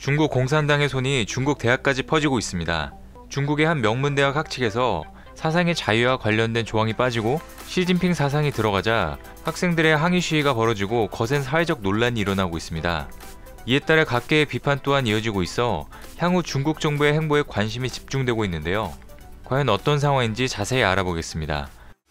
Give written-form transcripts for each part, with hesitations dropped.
중국 공산당의 손이 중국 대학까지 퍼지고 있습니다. 중국의 한 명문대학 학칙에서 사상의 자유와 관련된 조항이 빠지고 시진핑 사상이 들어가자 학생들의 항의 시위가 벌어지고 거센 사회적 논란이 일어나고 있습니다. 이에 따라 각계의 비판 또한 이어지고 있어 향후 중국 정부의 행보에 관심이 집중되고 있는데요. 과연 어떤 상황인지 자세히 알아보겠습니다.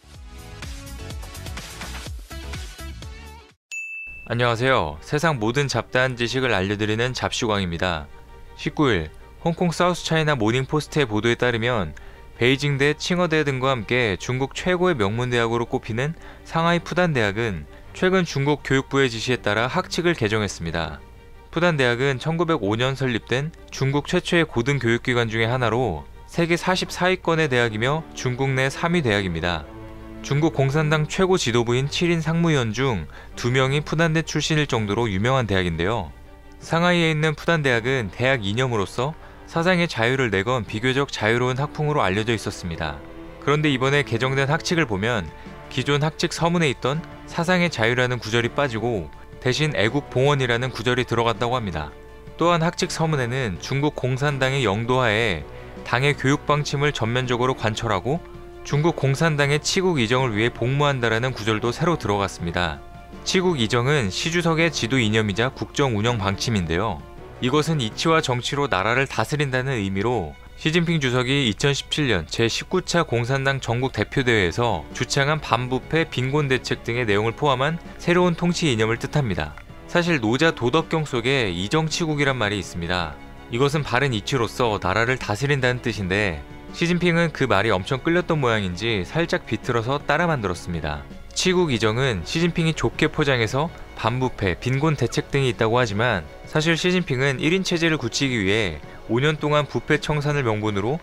안녕하세요. 세상 모든 잡다한 지식을 알려드리는 잡슈광입니다. 19일 홍콩 사우스차이나 모닝포스트의 보도에 따르면 베이징대, 칭어대 등과 함께 중국 최고의 명문대학으로 꼽히는 상하이 푸단대학은 최근 중국 교육부의 지시에 따라 학칙을 개정했습니다. 푸단대학은 1905년 설립된 중국 최초의 고등교육기관 중의 하나로 세계 44위권의 대학이며 중국 내 3위 대학입니다. 중국 공산당 최고 지도부인 7인 상무위원 중 2명이 푸단대 출신일 정도로 유명한 대학인데요. 상하이에 있는 푸단대학은 대학 이념으로서 사상의 자유를 내건 비교적 자유로운 학풍으로 알려져 있었습니다. 그런데 이번에 개정된 학칙을 보면 기존 학칙 서문에 있던 사상의 자유라는 구절이 빠지고 대신 애국봉헌이라는 구절이 들어갔다고 합니다. 또한 학칙 서문에는 중국 공산당의 영도하에 당의 교육 방침을 전면적으로 관철하고 중국 공산당의 치국 이정을 위해 복무한다라는 구절도 새로 들어갔습니다. 치국 이정은 시주석의 지도 이념이자 국정 운영 방침인데요. 이것은 이치와 정치로 나라를 다스린다는 의미로 시진핑 주석이 2017년 제19차 공산당 전국 대표대회에서 주창한 반부패 빈곤 대책 등의 내용을 포함한 새로운 통치 이념을 뜻합니다. 사실 노자 도덕경 속에 이정치국이란 말이 있습니다. 이것은 바른 이치로서 나라를 다스린다는 뜻인데 시진핑은 그 말이 엄청 끌렸던 모양인지 살짝 비틀어서 따라 만들었습니다. 치국 이정은 시진핑이 좋게 포장해서 반부패, 빈곤 대책 등이 있다고 하지만 사실 시진핑은 1인 체제를 굳히기 위해 5년 동안 부패 청산을 명분으로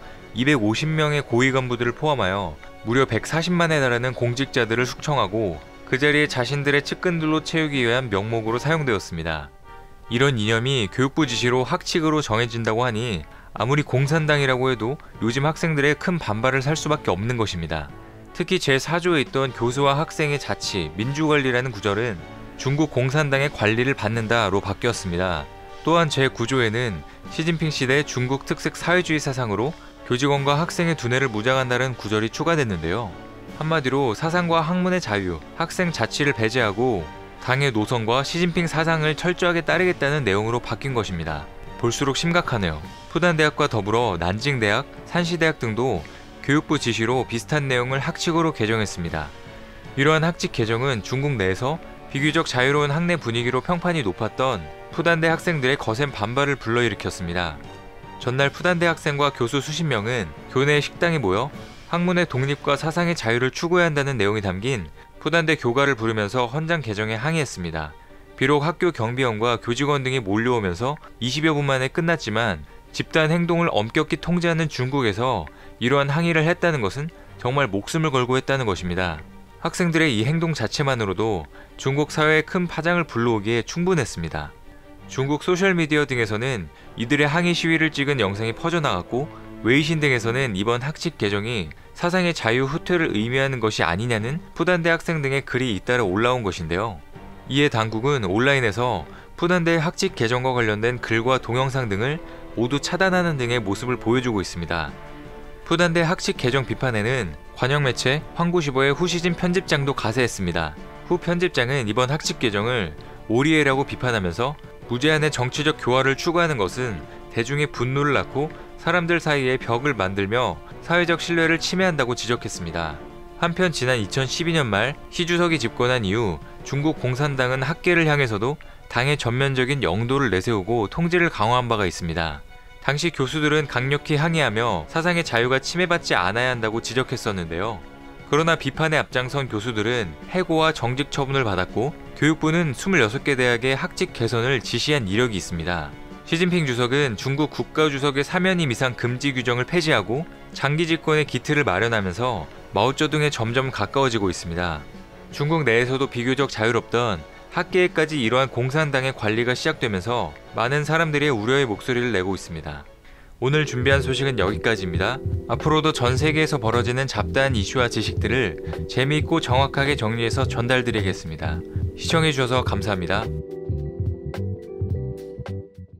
250명의 고위 간부들을 포함하여 무려 140만에 달하는 공직자들을 숙청하고 그 자리에 자신들의 측근들로 채우기 위한 명목으로 사용되었습니다. 이런 이념이 교육부 지시로 학칙으로 정해진다고 하니 아무리 공산당이라고 해도 요즘 학생들의 큰 반발을 살 수밖에 없는 것입니다. 특히 제4조에 있던 교수와 학생의 자치, 민주관리라는 구절은 중국 공산당의 관리를 받는다로 바뀌었습니다. 또한 제9조에는 시진핑 시대 중국 특색 사회주의 사상으로 교직원과 학생의 두뇌를 무장한다는 구절이 추가됐는데요. 한마디로 사상과 학문의 자유, 학생 자치를 배제하고 당의 노선과 시진핑 사상을 철저하게 따르겠다는 내용으로 바뀐 것입니다. 볼수록 심각하네요. 푸단대학과 더불어 난징대학, 산시대학 등도 교육부 지시로 비슷한 내용을 학칙으로 개정했습니다. 이러한 학칙 개정은 중국 내에서 비교적 자유로운 학내 분위기로 평판이 높았던 푸단대 학생들의 거센 반발을 불러일으켰습니다. 전날 푸단대 학생과 교수 수십 명은 교내 식당에 모여 학문의 독립과 사상의 자유를 추구해야 한다는 내용이 담긴 푸단대 교가를 부르면서 헌장 개정에 항의했습니다. 비록 학교 경비원과 교직원 등이 몰려오면서 20여 분 만에 끝났지만 집단 행동을 엄격히 통제하는 중국에서 이러한 항의를 했다는 것은 정말 목숨을 걸고 했다는 것입니다. 학생들의 이 행동 자체만으로도 중국 사회에 큰 파장을 불러오기에 충분했습니다. 중국 소셜미디어 등에서는 이들의 항의 시위를 찍은 영상이 퍼져나갔고 웨이신 등에서는 이번 학칙 개정이 사상의 자유 후퇴를 의미하는 것이 아니냐는 푸단대 학생 등의 글이 잇따라 올라온 것인데요. 이에 당국은 온라인에서 푸단대 학칙 개정과 관련된 글과 동영상 등을 모두 차단하는 등의 모습을 보여주고 있습니다. 푸단대 학칙 개정 비판에는 관영 매체 황구시보의 후시진 편집장도 가세했습니다. 후 편집장은 이번 학칙 개정을 오리애라고 비판하면서 무제한의 정치적 교화를 추구하는 것은 대중의 분노를 낳고 사람들 사이에 벽을 만들며 사회적 신뢰를 침해한다고 지적했습니다. 한편 지난 2012년 말 시 주석이 집권한 이후 중국 공산당은 학계를 향해서도 당의 전면적인 영도를 내세우고 통제를 강화한 바가 있습니다. 당시 교수들은 강력히 항의하며 사상의 자유가 침해받지 않아야 한다고 지적했었는데요. 그러나 비판에 앞장선 교수들은 해고와 정직 처분을 받았고 교육부는 26개 대학의 학칙 개선을 지시한 이력이 있습니다. 시진핑 주석은 중국 국가주석의 사면임 이상 금지 규정을 폐지하고 장기 집권의 기틀을 마련하면서 마오쩌둥에 점점 가까워지고 있습니다. 중국 내에서도 비교적 자유롭던 학계에까지 이러한 공산당의 관리가 시작되면서 많은 사람들이 우려의 목소리를 내고 있습니다. 오늘 준비한 소식은 여기까지입니다. 앞으로도 전 세계에서 벌어지는 잡다한 이슈와 지식들을 재미있고 정확하게 정리해서 전달드리겠습니다. 시청해주셔서 감사합니다.